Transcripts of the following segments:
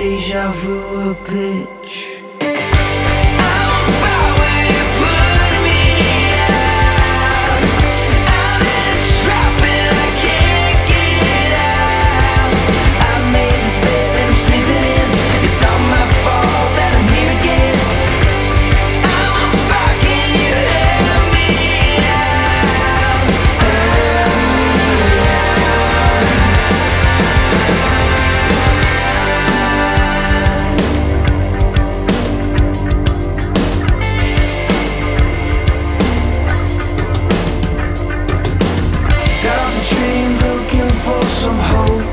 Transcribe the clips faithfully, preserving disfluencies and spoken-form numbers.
deja vu, a glitch. Some hope,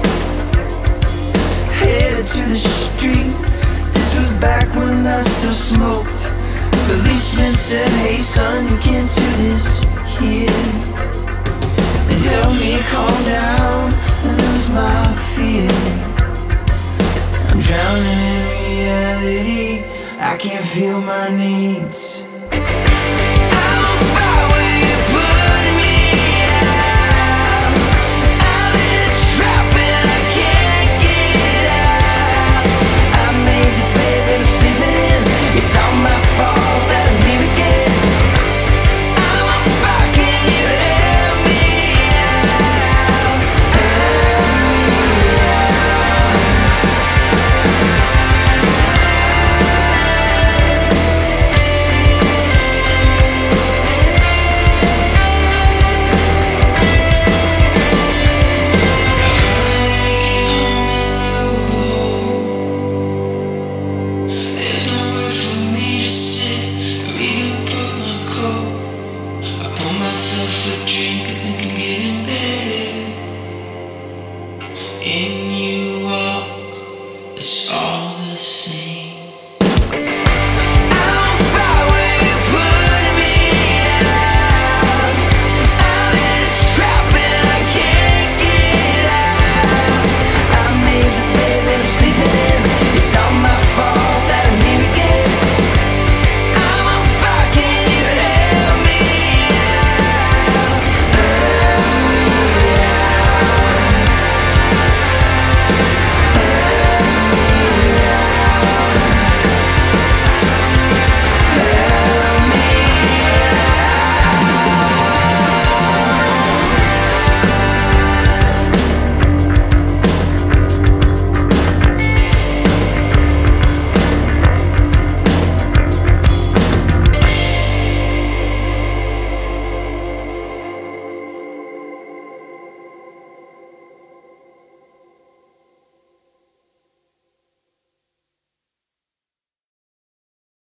headed to the street. This was back when I still smoked. Policeman said, hey son, you can't do this here. It helped me calm down and lose my fear. I'm drowning in reality, I can't feel my needs. I'm on fire when you put me in you all, it's all the same.